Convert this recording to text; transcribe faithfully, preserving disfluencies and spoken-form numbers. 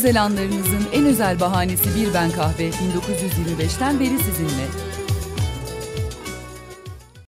özel anlarınızın en özel bahanesi Bir Ben Kahve bin dokuz yüz yirmi beşten beri sizinle.